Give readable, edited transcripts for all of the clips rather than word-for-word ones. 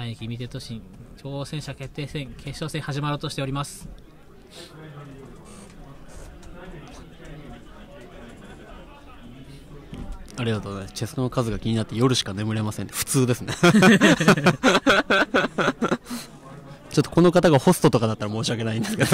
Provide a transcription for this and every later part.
大駅見て都心挑戦者決定戦決勝戦始まろうとしております。 ありがとうございます。チェストの数が気になって夜しか眠れません。普通ですね。ちょっとこの方がホストとかだったら申し訳ないんですけど。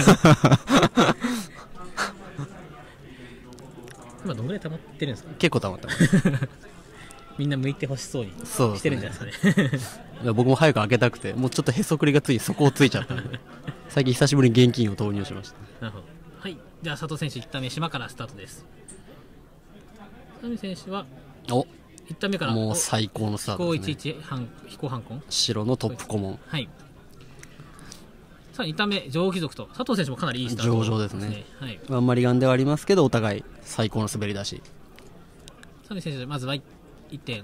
今どんぐらい溜まってるんですか？ 結構溜まってます。 みんな向いてほしそうにそうですねしてるんじゃないですかね。 いや僕も早く開けたくて、もうちょっとへそくりがついそこをついちゃったんで、最近久しぶりに現金を投入しました。 なるほど。はい。じゃあ佐藤選手1ターン目島からスタートです。佐藤選手はお、 1ターン目からもう最高のスタートですね。 飛行反根白のトップ顧問。 はい。さあ2ターン目上貴族と佐藤選手もかなりいいスタート上々ですね。 はい。 あんまりガンではありますけどお互い最高の滑り出し。 佐藤選手まずは1点。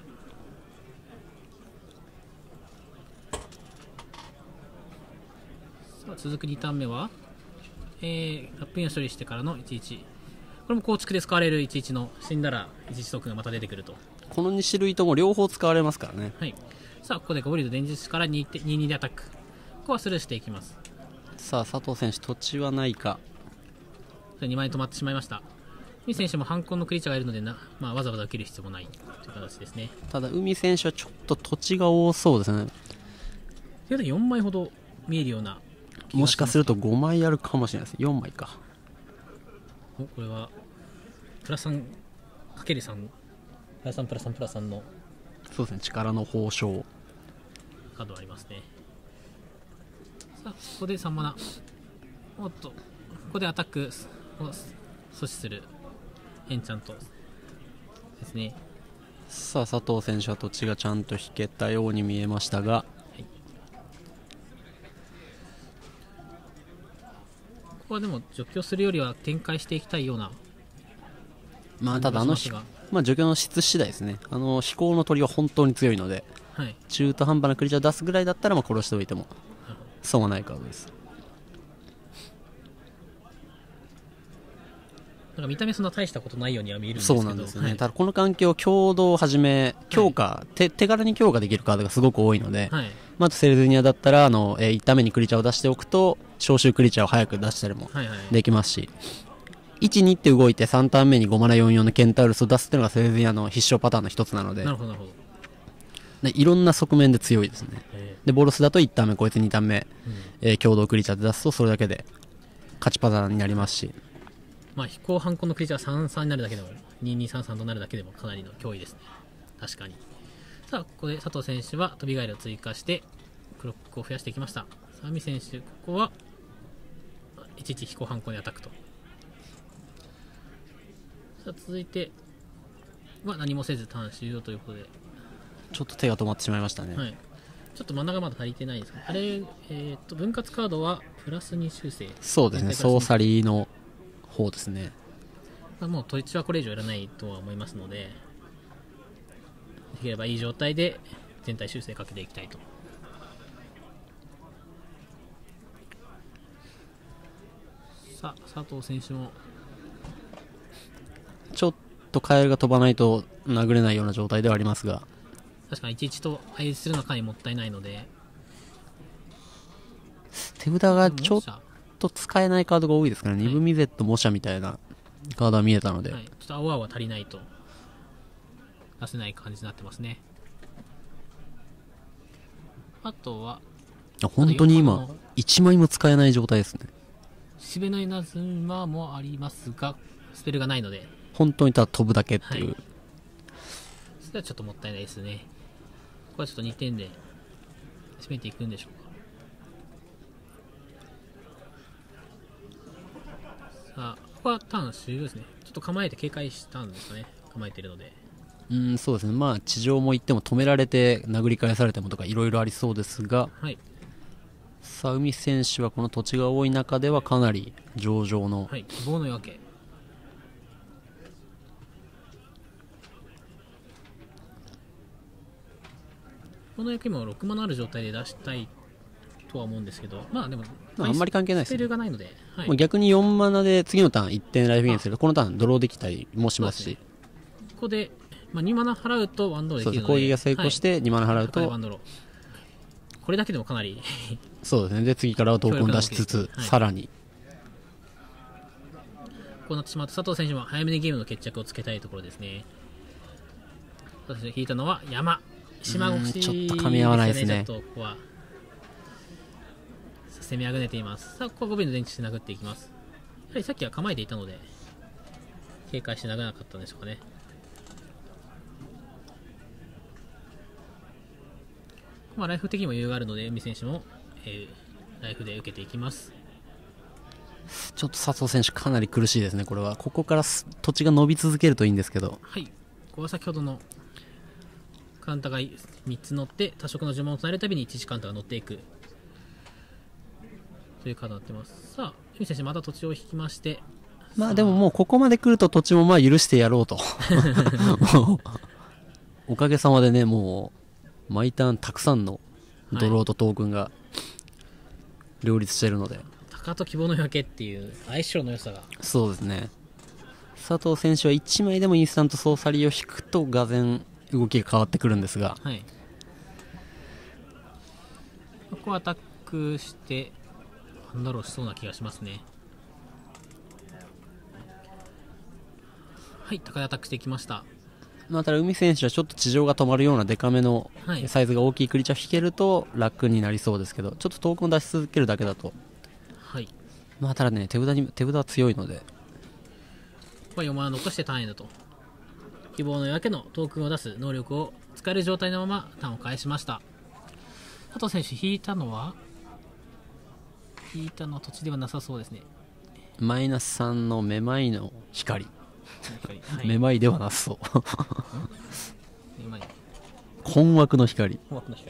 さあ続く2ターン目はラップインを処理してからの11。これも構築で使われる11の死んだら11トークンがまた出てくると。 この2種類とも両方使われますからね。 はい。さあここでゴブリッド電術から2-2でアタック。ここはスルーしていきます。 さあ佐藤選手土地はないか。 2枚止まってしまいました。海選手も反根のクリーチャーがいるのでわざわざ受ける必要もないという形ですね。 ただ海選手はちょっと土地が多そうですね。 というと4枚ほど見えるような、 もしかすると5枚あるかもしれないです。4枚か。 これはプラス 3×3 プラス3プラス3プラス3のそうですね、力の報奨カードありますね。さあここで3マナ、おっとここでアタックを阻止するエンチャントですね。 さあ佐藤選手は土地がちゃんと引けたように見えましたが、ここはでも除去するよりは展開していきたいような。 ただ除去の質次第ですね。飛行の鳥は本当に強いので、 はい、 中途半端なクリーチャーを出すぐらいだったら殺しておいても損はないカードです。 なんか見た目そんな大したことないようには見えるんですけど。 そうなんですよね、ただこの環境強度をはじめ強化、手軽に強化できるカードがすごく多いので、あとセレズニアだったら1ターン目にクリーチャーを出しておくと召集クリーチャーを早く出したりもできますし、1、2って動いて3ターン目に5マナ44のケンタウルスを出すっていうのがセレズニアの必勝パターンの一つなので、いろんな側面で強いですね。でボロスだと1ターン目こいつ2ターン目、共同クリーチャーで出すとそれだけで勝ちパターンになりますし、 飛行反根のクリーチャーが3-3になるだけでも2-2-3-3となるだけでもかなりの脅威ですね。確かに。さあここで佐藤選手は飛び返りを追加してクロックを増やしていきました。サミ選手ここは11飛行反根でアタックと。さあ続いては何もせずターン終了ということで、 ちょっと手が止まってしまいましたね。 ちょっと真ん中まだ足りてないですか。あれ、分割カードはプラス2修正。 そうですね、ソーサリーの方ですね。 もう土地はこれ以上いらないとは思いますので、できればいい状態で全体修正かけていきたいと。さあ佐藤選手もちょっとカエルが飛ばないと殴れないような状態ではありますが、 確かに11と相手するのはかなりもったいないので、 手札がちょっと使えないカードが多いですからね。ニブミゼット模写みたいなカードは見えたので、 ちょっと青々は足りないと出せない感じになってますね。あとは本当に今1枚も使えない状態ですね。 しべの稲妻もありますがスペルがないので本当にただ飛ぶだけっていう、 それはちょっともったいないですね。ここはちょっと2点で締めていくんでしょうか。さあここはターン終了ですね。ちょっと構えて警戒したんですかね。構えているので、 そうですね。地上も行っても止められて殴り返されてもとかいろいろありそうですが、さあ海選手はこの土地が多い中ではかなり上々の、 希望の夜明け。この役今6マナある状態で出したいとは思うんですけど、でもあんまり関係ないですね。 スペルがないので、 逆に4マナで次のターン1点ライフゲインするとこのターンドローできたりもしますし、 ここで、2マナ払うとワンドローできるので、 攻撃が成功して2マナ払うとワンドロこれだけでもかなりそうですね。で次からはトークン出しつつ、 はい、 さらにこうなってしまうと佐藤選手も早めにゲームの決着をつけたいところですね。そして引いたのは山島越し、 ちょっと噛み合わないですね。 ちょっとここは攻めあぐねています。さあここは5秒の電池して殴っていきます。やはりさっきは構えていたので警戒して殴らなかったんでしょうかね。まあ、ライフ的にも余裕があるので海選手も、ライフで受けていきます。 ちょっと佐藤選手かなり苦しいですね。これはここから土地が伸び続けるといいんですけど、 はい、ここは先ほどのカウンターが3つ乗って多色の呪文を伝えるたびに1時カウンターが乗っていくというカードになってます。さあ海選手また土地を引きまして、 まあでももうここまで来ると土地もまあ許してやろうとおかげさまでね、もう毎ターンたくさんのドローとトークンが両立しているので、 鷹と希望の夜明けっていう相性の良さが。 そうですね。佐藤選手は1枚でもインスタントソーサリーを引くとがぜん動きが変わってくるんですが、 はい、ここはアタックしてハンダローしそうな気がしますね。はい、高いアタックしていきました。 まあ、ただ海選手はちょっと地上が止まるようなデカめのサイズが大きいクリーチャー引けると楽になりそうですけど、ちょっとトークンを出し続けるだけだと、 はい、 まあただね手札は強いので、ここは4枚残してターンエンドと希望の夜明けのトークンを出す能力を使える状態のままターンを返しました。佐藤選手引いたのは土地ではなさそうですね。 マイナス3のめまいの光、 はい、 めまいではなさそうめまい困惑の光、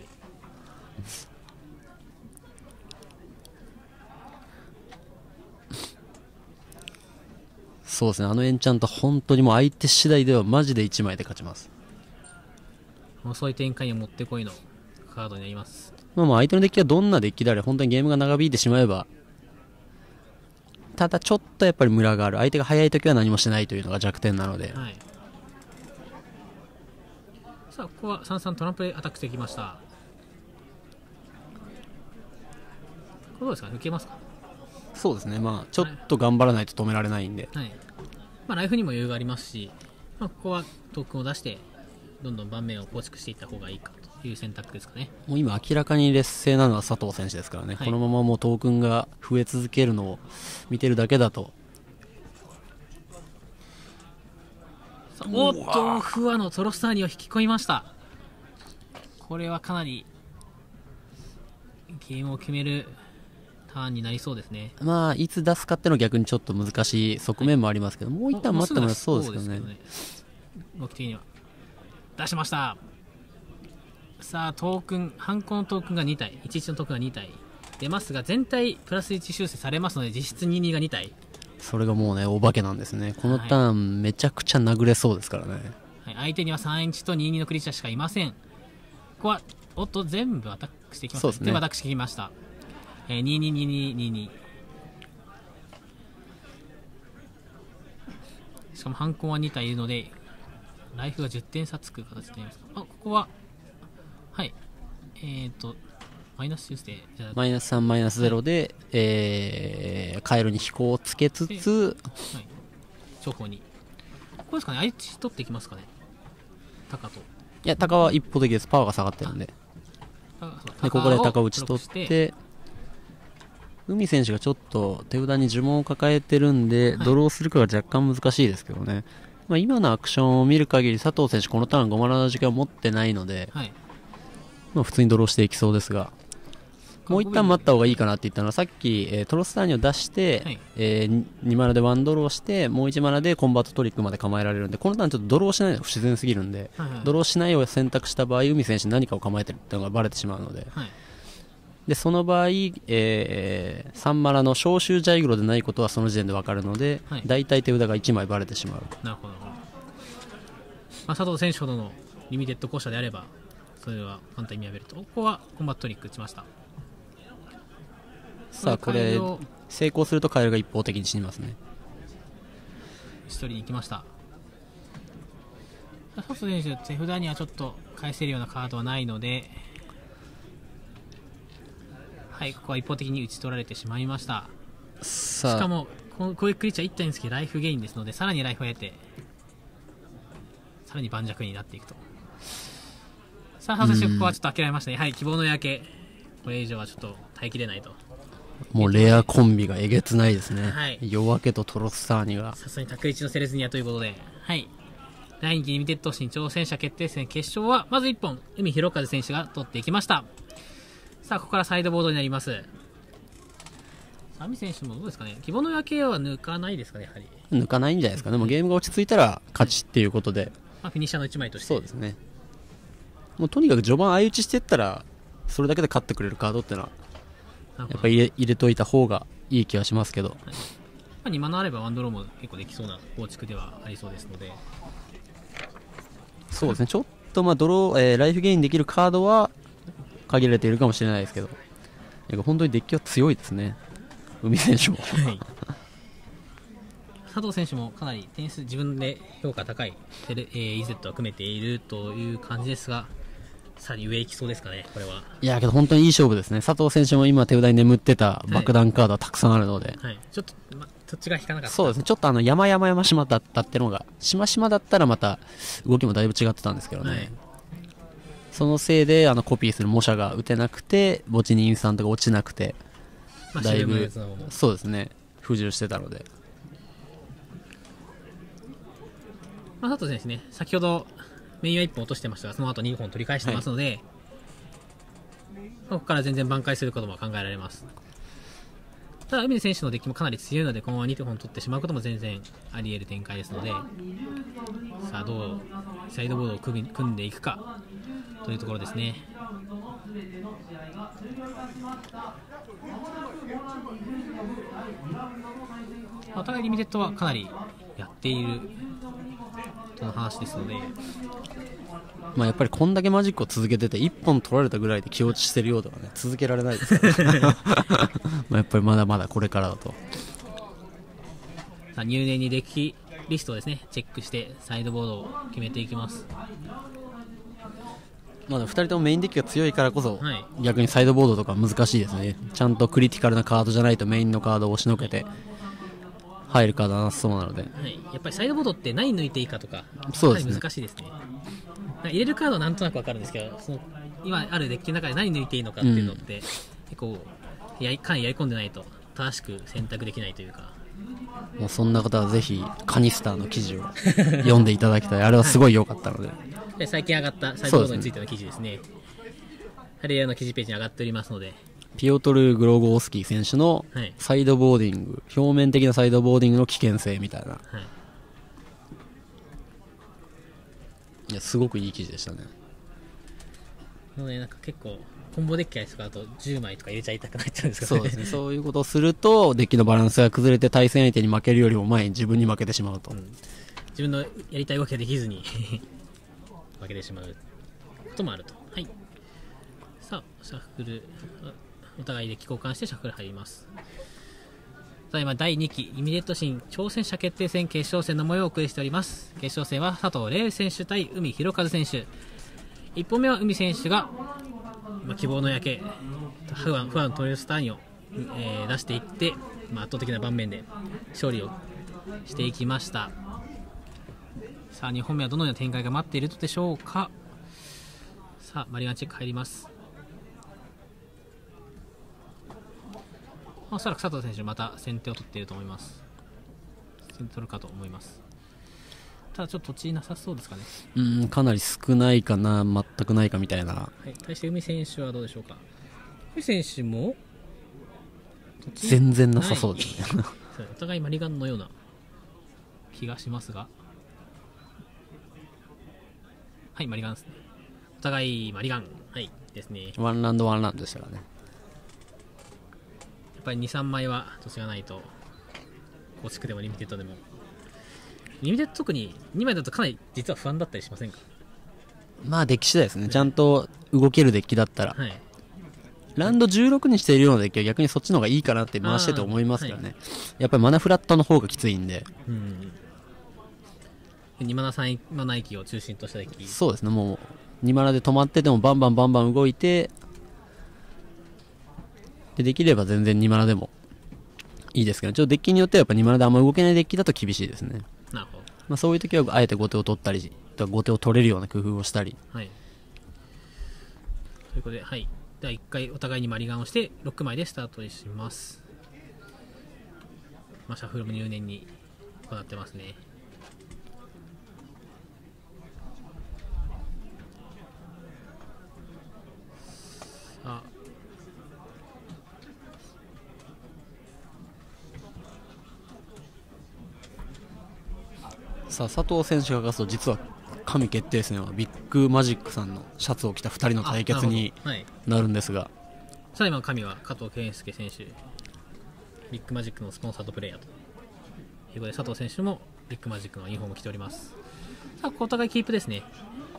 そうですね。あのエンチャント本当にもう相手次第ではマジで1枚で勝ちます。 遅い展開にもってこいのカードになります。 まあもう相手のデッキはどんなデッキであれ本当にゲームが長引いてしまえば、ただちょっとやっぱりムラがある、相手が早い時は何もしないというのが弱点なので、 はい、さあここは33トランプでアタックしてきました。これどうですか、抜けますか。 そうですね。まあちょっと頑張らないと止められないんで、 はい、まあ、ライフにも余裕がありますし、まあ、ここはトークンを出してどんどん盤面を構築していった方がいいかという選択ですかね。 もう今明らかに劣勢なのは佐藤選手ですからね、はい、このままもうトークンが増え続けるのを見てるだけだと、 おっとフアのトロスターニを引き込みました。これはかなりゲームを決めるターンになりそうですね。 まあいつ出すかっていうのは逆にちょっと難しい側面もありますけど、はい、もう一旦待ってもらそうですけどね。 動き的には出しました。さあトークン、ハンコのトークンが2体、11のトークンが2体出ますが、全体プラス1修正されますので実質22が2体、 それがもうねお化けなんですね。このターンめちゃくちゃ殴れそうですからね。 はい、相手には31と22のクリーチャーしかいません。ここはおっと全部アタックしていきます。そうですね、全部アタックしてきました。222222、しかもハンコは2体いるのでライフが10点差つく形になります。あ、ここははいマイナス修正マイナス3マイナス0で、カエルに飛行をつけつつ、 はい、重宝にここですかね。相手取っていきますかね、タカと。 いやタカは一方的です。パワーが下がってるんで、でここでタカ打ち取って、海選手がちょっと手札に呪文を抱えてるんで、はい、ドローするかが若干難しいですけどね。まあ、今のアクションを見る限り佐藤選手このターン5マナの時間を持ってないので、はい、まあ普通にドローしていきそうですが、もう一旦待った方がいいかなって言ったのはさっき、トロスターニを出して、はい、2マナで1ドローしてもう1マナでコンバートトリックまで構えられるんで、このターンちょっとドローしないのが不自然すぎるんで、はいはい、ドローしないを選択した場合海選手何かを構えてるっていうのがバレてしまうので、はい、でその場合、3マナの召集ジャイグロでないことはその時点で分かるので、はい、大体手札が1枚バレてしまう。 なるほど、まあ、佐藤選手ほどのリミテッド校舎であればそれは簡単に見破ると。ここはコンバットトリック打ちました。 さあこれ成功するとカエルが一方的に死にますね。 1人に行きました。佐藤選手手札にはちょっと返せるようなカードはないので、 はい、ここは一方的に打ち取られてしまいました。しかもこういうクリーチャー1体につきライフゲインですので、さらにライフを得てさらに盤石になっていくと。さあ佐々選手、ここはちょっと諦めましたね。はい、希望の夜景、これ以上はちょっと耐えきれないと。 もうレアコンビがえげつないですね。 はい、 夜明けとトロスターニがさすがに卓一のセレズニアということで、はい、第2期リミテッド新挑戦者決定戦決勝はまず1本海広和選手が取っていきました。さあここからサイドボードになります。海選手もどうですかね、希望の夜景は抜かないですかね。やはり抜かないんじゃないですかね。もうゲームが落ち着いたら勝ちっていうことで、 まあ、フィニッシャーの1枚として。 そうですね。もうとにかく序盤相打ちしていったらそれだけで勝ってくれるカードってのはやっぱり入れといた方がいい気はしますけど、はい、 まあ、2マナあればワンドローも結構できそうな構築ではありそうですので、 そうですね。ちょっとまあライフゲインできるカードは限られているかもしれないですけど、本当にデッキは強いですね、海選手も、はい、 佐藤選手もかなり点数自分で評価高いEZ を組めているという感じですが、さらに上行きそうですかね、これは。 いやけど本当にいい勝負ですね。佐藤選手も今手札に眠ってた爆弾カードはたくさんあるので、 はいはい、ちょっと、そっちが引かなかった。 そうですね。ちょっと山島だったってのが、島だったらまた動きもだいぶ違ってたんですけどね、はい、そのせいでコピーする模写が打てなくて墓地にインスタントが落ちなくて、だいぶそうですね不自由してたので、 まあ、佐藤選手ね、先ほどメインは1本落としてましたが、その後2本取り返してますので、はい、ここから全然挽回することも考えられます。ただ海選手のデッキもかなり強いので、このまま2本取ってしまうことも全然あり得る展開ですので、さあどうサイドボードを組んでいくかというところですね。お互いリミテッドはかなりやっているとの話ですので、 まあやっぱりこんだけマジックを続けてて1本取られたぐらいで気落ちしてるようではね続けられないですからまあやっぱりまだまだこれからだと。 さあ入念にデッキリストをですねチェックしてサイドボードを決めていきます。 まだ2人ともメインデッキが強いからこそ、はい、逆にサイドボードとか難しいですね。ちゃんとクリティカルなカードじゃないとメインのカードを押しのけて入るカードはなさそうなので、はい、 やっぱりサイドボードって何抜いていいかとかそうですね、 難しいですね。入れるカードはなんとなく分かるんですけど、その今あるデッキの中で何抜いていいのかっていうのって、結構かなりやり込んでないと正しく選択できないというか、 もうそんな方はぜひカニスターの記事を読んでいただきたい。あれはすごい良かったので、 で最近上がったサイドボードについての記事ですね、ハレアの記事ページに上がっておりますので、 ピオトル・グロゴースキー選手のサイドボーディング、表面的なサイドボーディングの危険性みたいな、はい、いやすごくいい記事でしたね。 もうね、なんか結構コンボデッキとかだと10枚とか入れちゃいたくなっちゃうんですけどね。 そうですね。そういうことをするとデッキのバランスが崩れて対戦相手に負けるよりも前に自分に負けてしまうと、 自分のやりたい動きができずに負けてしまうこともあると。はい、さあシャッフルお互いで交換してシャッフル入ります。ただいま第2期イミデット新挑戦者決定戦決勝戦の模様をお送りしております。決勝戦は佐藤玲選手対海広和選手。1本目は海選手が、希望の夜景不安トリルスターニを、出していって、圧倒的な盤面で勝利をしていきました。さあ2本目はどのような展開が待っているのでしょうか。さあマリガンチェック入ります。おそらく佐藤選手また先手を取っていると思います。先手取るかと思います。ただちょっと土地なさそうですかね。 かなり少ないかな、全くないかみたいな、はい、 対して海選手はどうでしょうか。海選手も全然なさそうですねお互いマリガンのような気がしますが、はい、マリガンですね。お互いマリガン、はいですね。 ワンラウンドワンラウンドでしたからね。 やっぱり 2,3 枚は土地がないと、構築でもリミテッドでも、リミテッド特に2枚だとかなり実は不安だったりしませんか。 まあデッキ次第ですね。ちゃんと動けるデッキだったら、はい、ラウンド16にしているようなデッキは逆にそっちの方がいいかなって回してて思いますからね、はい、やっぱりマナフラットの方がきついんで、 2マナ3マナ域を中心としたデッキ。 そうですね。もう2マナで止まっててもバンバン動いてっできれば全然2マナでもいいですけど、ちょっとデッキによってはやっぱ2マナであんま動けないデッキだと厳しいですね。 なるほど。 まあ、そういう時はあえて後手を取ったり、後手を取れるような工夫をしたり。 はい。ということで、はい。では1回お互いにマリガンをして6枚でスタートします。まあ、シャッフルも入念に行ってますね。さあ、 佐藤選手が勝つと実は神決定戦はビッグマジックさんのシャツを着た2人の対決になるんですが、 さあ今神は加藤健介選手、ビッグマジックのスポンサードプレイヤーということで、佐藤選手もビッグマジックのユニフォームを着ております。さあお互いキープですね。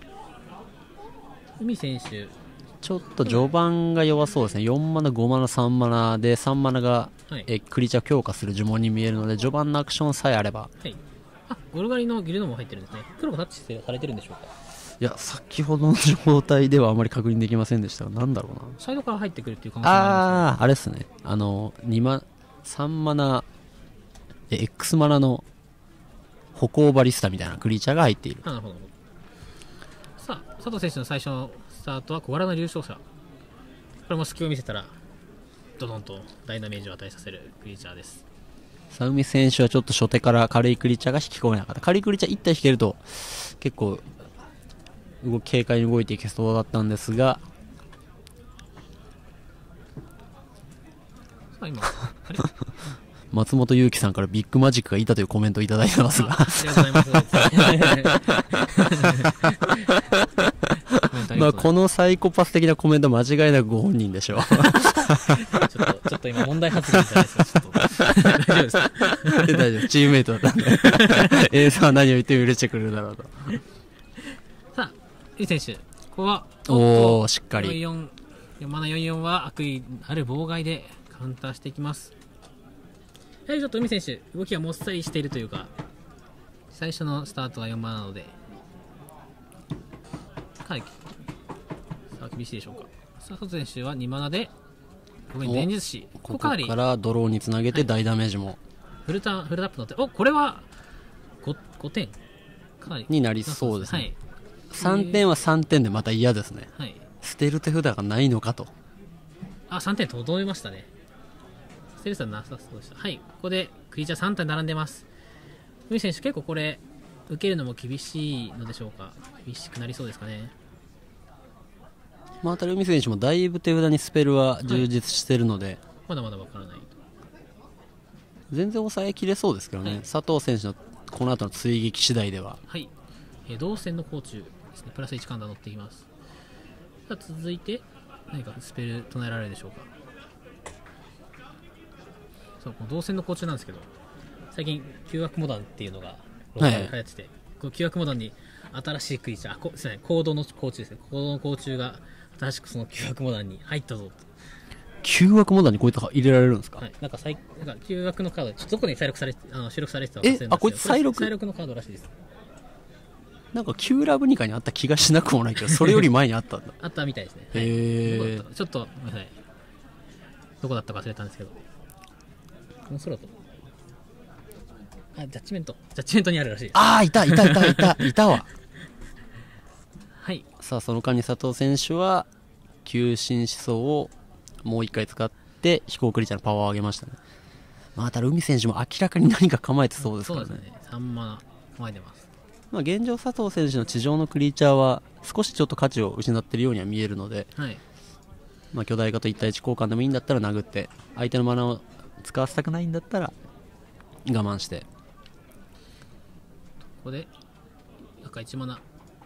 海選手ちょっと序盤が弱そうですね。4マナ5マナ3マナで3マナが、クリーチャーを強化する呪文に見えるので、序盤のアクションさえあれば、 はい、あ、ゴルガリのギルドも入ってるんですね。黒がタッチされてるんでしょうか。 いや、先ほどの状態ではあまり確認できませんでしたが、なんだろうな。 サイドから入ってくるっていう可能性もありますね。 あれですね。3マナ、X マナの歩行バリスタみたいなクリーチャーが入っている。 なるほど。さあ、佐藤選手の最初のスタートは小柄な重傷者。これも隙を見せたら、ドドンと大ダメージを与えさせるクリーチャーです。 さうみ選手はちょっと初手から軽いクリーチャーが引き込めなかった。軽いクリーチャー1体引けると結構軽快に動いていけそうだったんですが、 さあ今あれ松本裕樹さんからビッグマジックがいたというコメントをいただいてますが、 ありがとうございますまあこのサイコパス的なコメント間違いなくご本人でしょう。 ちょっと今問題発言じゃないですか。ちょっと大丈夫ですか。 大丈夫、チームメイトだったんでA さんは何を言っても許してくれるだろうと。 さあ、いい選手、ここはおー、しっかり 4マナ44は悪意ある妨害でカウンターしていきます。やはりちょっと海選手動きがもっさりしているというか、最初のスタートは4マナなのでかなりさあ厳しいでしょうか。さあ佐藤選手は2マナでごめん伝術師、 ここからドローにつなげて大ダメージも、 フルタップの手、これは 5点かなりになりそうですね。3点は3点でまた嫌ですね。捨てる手札がないのかと。 3点整いましたね。捨てる手札なさそうでした。はい、ここでクリーチャー3体並んでます。海選手結構これ受けるのも厳しいのでしょうか。厳しくなりそうですかね。 また海選手もだいぶ手札にスペルは充実してるので、 まだまだわからないと。 全然抑えきれそうですけどね、佐藤選手のこの後の追撃次第では。 はい、動線の甲虫ですね。プラス1カウンター乗っています。さあ続いて何かスペル唱えられるでしょうか。そう、この動線の甲虫なんですけど、最近旧悪モダンっていうのが流行ってて、この旧悪モダンに新しいクリーチャー、行動の甲虫ですね。行動の甲虫が新しくその旧悪モダンに入ったぞと。 旧悪モダンにこういった入れられるんですか。 なんか旧悪のカード、どこに収録されてたか忘れるんですけど、 こいつ再録のカードらしいです。 なんか旧ラブニカにあった気がしなくもないけど、それより前にあったんだ。 あったみたいですね。 へちょっとごめんなさい、どこだったか忘れたんですけど、この空とジャッジメントにあるらしいです。 いたわはい。 さあその間に佐藤選手は急進思想をもう一回使って飛行クリーチャーのパワーを上げましたね。また海選手も明らかに何か構えてそうですからね。 そうですね、3マナ構えてます。 まあ現状佐藤選手の地上のクリーチャーは少しちょっと価値を失っているようには見えるので、まあ巨大化と1対1交換でもいいんだったら殴って、相手のマナを使わせたくないんだったら我慢して、 ここで赤1マナ、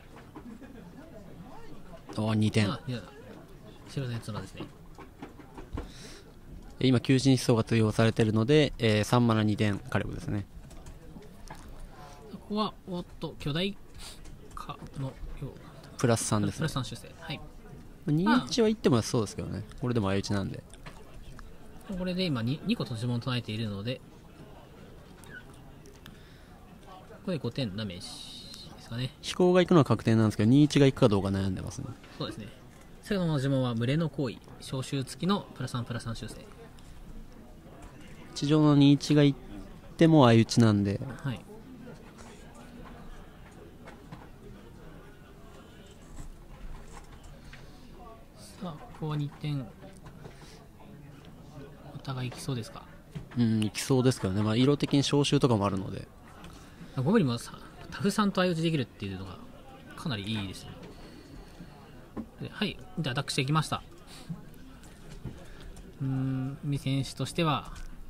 2点。 白のやつなんですね。 今急進思想が通用されているので、3マナ2点火力ですね。 ここは巨大化のプラス3ですね。 プラス3修正。はい。 2-1は言ってもそうですけどね。これでも相打ちなんで。 これで今 2個と呪文を唱えているので、これで5点ダメージですかね。 飛行が行くのは確定なんですけど、2-1が行くかどうか悩んでますね。 そうですね。 最後の呪文は群れの行為、召集付きのプラス3修正。 地上の21がいっても相打ちなんで、 はい、さあここは2点お互い行きそうですか。 行きそうですけどね、まあ、色的に召集とかもあるので、 ゴブリンもさタフさんと相打ちできるっていうのがかなりいいですね。はい、でアタックしていきました。海選手としては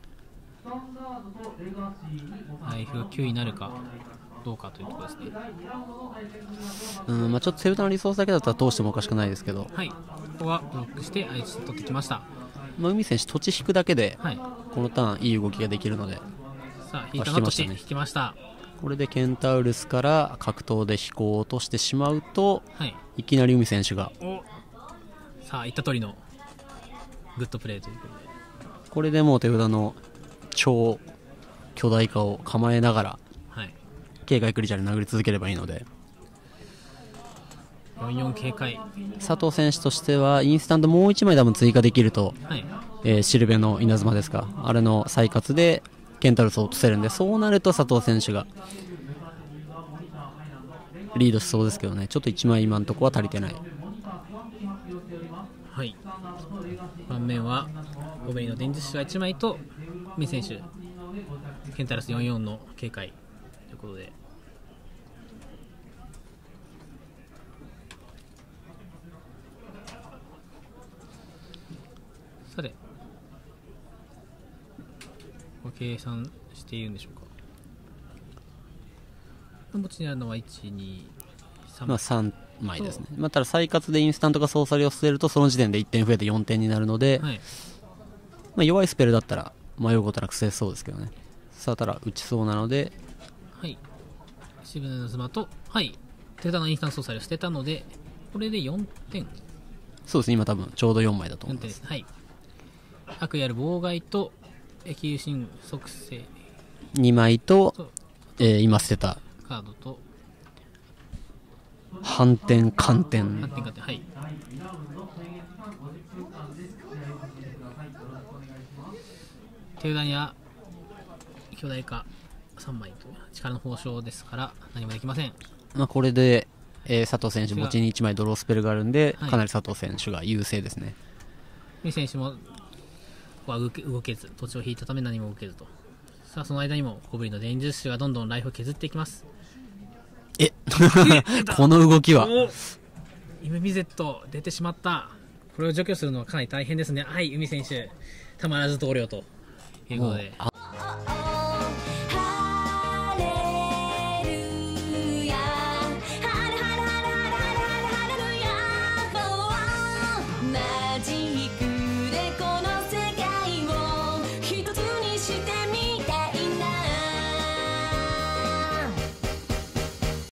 ライフが9になるかどうかというところですね。 まあ、ちょっとセルタのリソースだけだったら通してもおかしくないですけど、 はい、ここはブロックして相打ち取ってきました。 まあ、海選手土地引くだけで、このターンいい動きができるので、 さあ引いたの土地引きました。 これでケンタウルスから格闘で飛行を落としてしまうと、いきなり海選手がさあ言った通りのグッドプレーということで、 これでもう手札の超巨大化を構えながら、警戒クリーチャーで殴り続ければいいので、 44警戒。 佐藤選手としてはインスタントもう1枚多分追加できると、シルベの稲妻ですか、あれの再活でケンタウルスを落とせるんで、そうなると佐藤選手がリードしそうですけどね、ちょっと1枚今のところは足りてない。 はい、盤面はゴブリンの電磁石が1枚と海選手ケンタウルス44の警戒ということで、さてこれ計算しているんでしょうか。手持ちにあるのは1、2、3、 まあ3枚ですね。まあ、ただ再活でインスタントかソーサリーを捨てるとその時点で1点増えて4点になるので、まあ、弱いスペルだったら迷うことなく捨てそうですけどね。さあただ打ちそうなので、 シブの妻と、手札のインスタントソーサリーを捨てたので、これで4点。 そうですね、今多分ちょうど4枚だと思います。 4点です。悪意ある妨害と液有心属性 2枚と、今捨てたカードと反転寒天、 手札には巨大化3枚と力の報奨ですから何もできません。 まあ、これで、佐藤選手持ちに1枚ドロースペルがあるんで、かなり佐藤選手が優勢ですね。 三選手もここは動けず、土地を引いたため何も動けずと。さあその間にもゴブリンの電磁石がどんどんライフを削っていきます。 この動きはイムミゼット出てしまった。これを除去するのはかなり大変ですね。海選手たまらず投了ということで、